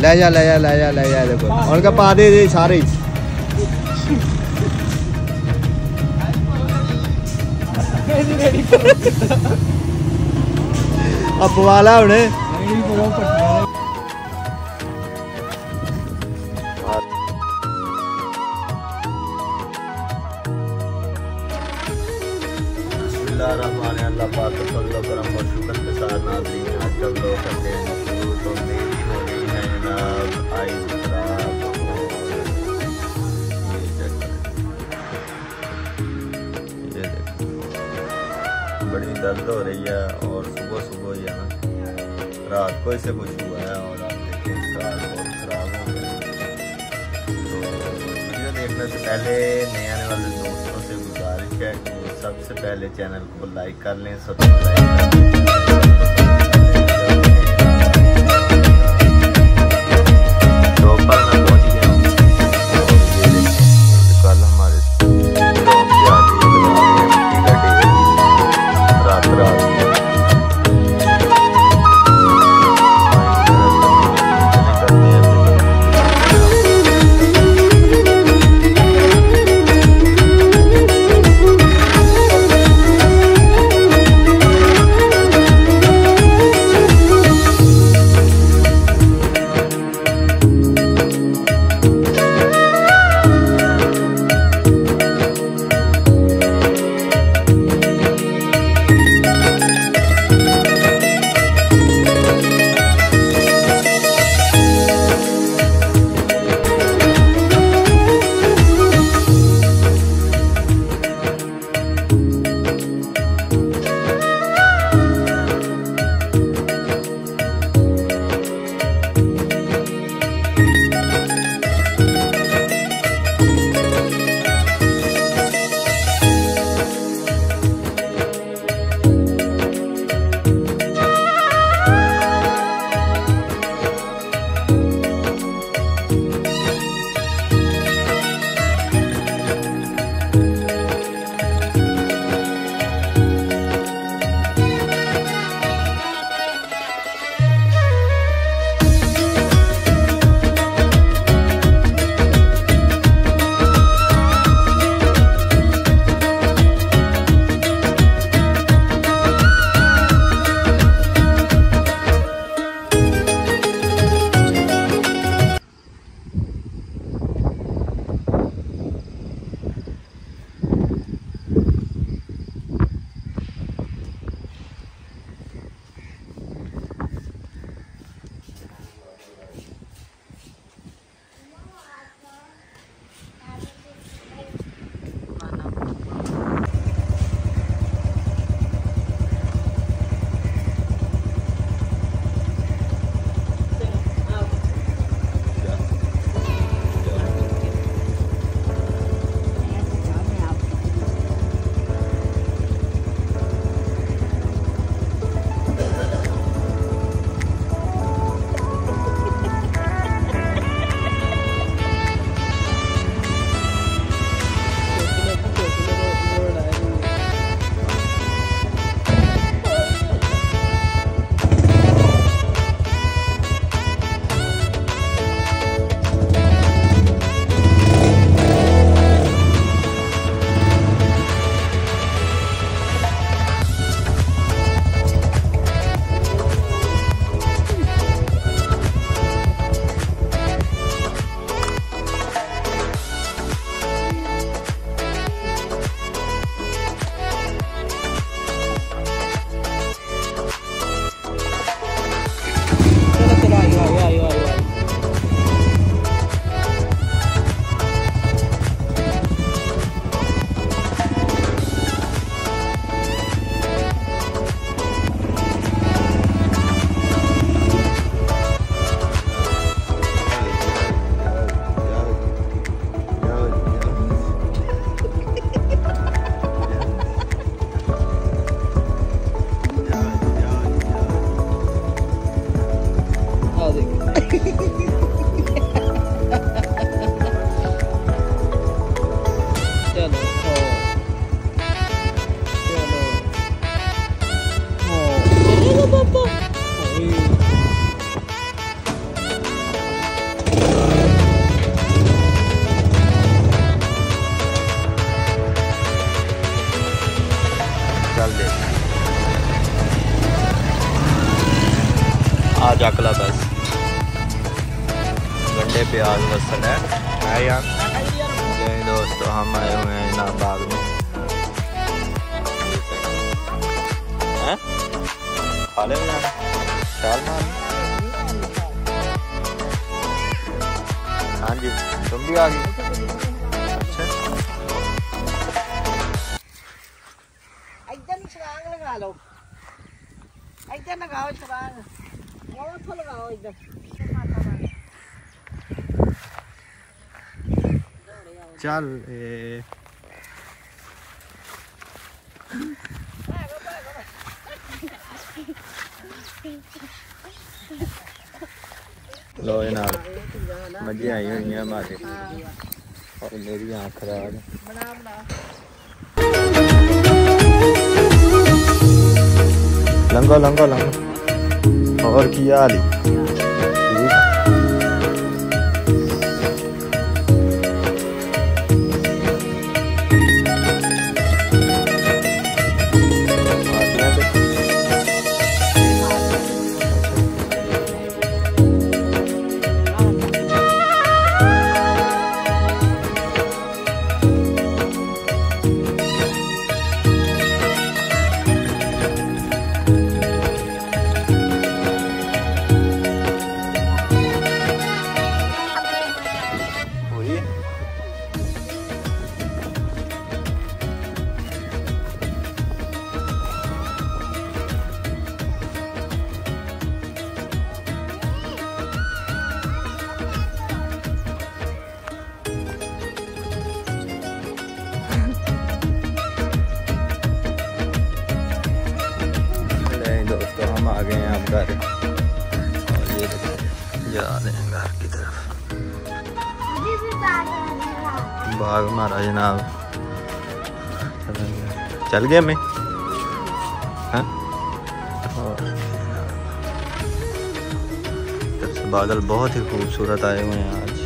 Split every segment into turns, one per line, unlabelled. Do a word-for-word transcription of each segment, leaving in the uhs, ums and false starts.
ले जा ले जा ले जा ले जा देखो उनका पा दे दे सारे अब वाला उन्हें अल्लाह पाक का फज़ल और करम और शुक्र के साथ नाज़रीन आज जब लोग करते हैं शुरू तो मेरी हो रही है जनाब आई खराब ये देखो बड़ी दर्द हो रही है और सुबह सुबह ही है ना रात को इसे कुछ हुआ है और आप देखें कार बहुत खराब हो गई। तो वीडियो देखने से पहले नए आने वाले दोस्तों से गुजारिश है कि सबसे पहले चैनल को लाइक कर लें, सब्सक्राइब कर लें। तो पर मैं पहुंच गया हूँ और ये देखिए कल हमारे गाँव से आगे मिट्टी का ढेर रात रात चक ला बस गंडे प्याज लहसुन है यार। दोस्तों हम आए हुए हैं इनाम बाग में। हैं खा ले चाल मार। हाँ जी तुम भी आ गई। अच्छा
इधर छलांग लगा लो, इधर लगाओ छलांग, और तो लगाओ इधर।
चल ए लो जनाब मजे आई हुई हैं हमारे और मेरी आँख खराब है। लंगो लंगो लंगो और की हाल ही हम आ गए हैं अब घर और ये जा रहे हैं घर की तरफ। बाग हमारा जनाब चल गए मैं हाँ तब से बादल बहुत ही खूबसूरत आए हुए हैं आज।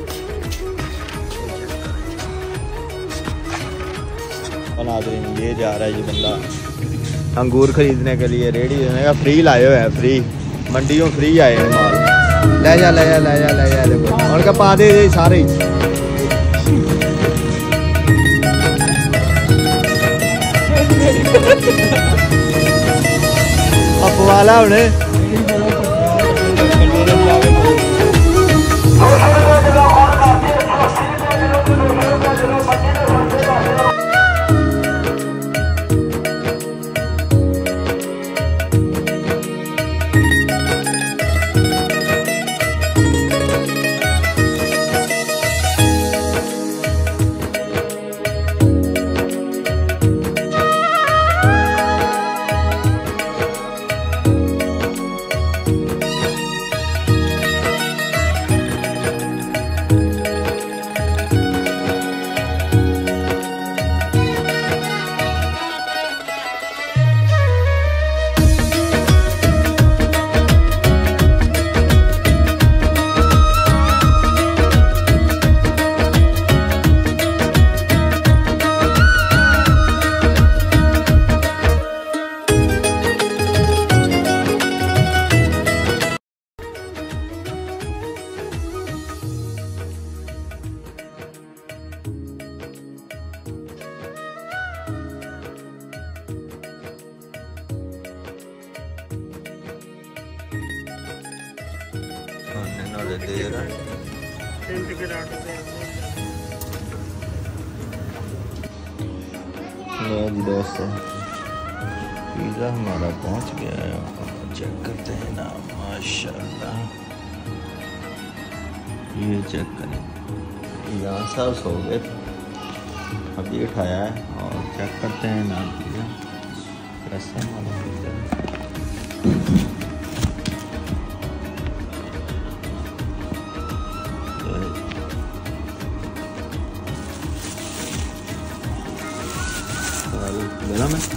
बना दो ये जा रहा है ये बंदा अंगूर खरीदने के लिए रेडी होने का फ्री लाए हुए हैं। फ्री मंडियों फ्री आए हैं माल। ले जा ले जा ले जा ले जा देखो और का पा दे सारे अपवाला उन्हें दे रहा जी दोस्तों पिज़्ज़ा हमारा पहुंच गया है। चेक करते हैं ना माशाल्लाह ये चेक करें यहाँ सब सो गए अभी उठाया है और चेक करते हैं ना पिज़्ज़ा कैसा हमारा पिज़्ज़ा। गरम है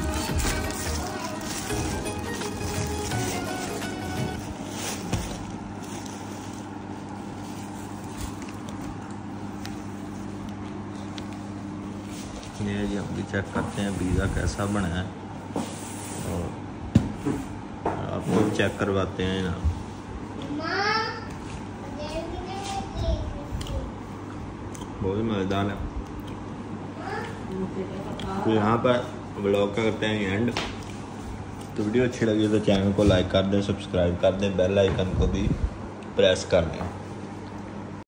ये जी हम भी चेक करते हैं पिज़्ज़ा कैसा बना है और आपको चेक करवाते हैं ना बहुत मज़ेदार है। तो यहाँ पर व्लॉग का करते हैं एंड। तो वीडियो अच्छी लगी तो चैनल को लाइक कर दें, सब्सक्राइब कर दें, बेल आइकन को भी प्रेस कर दें।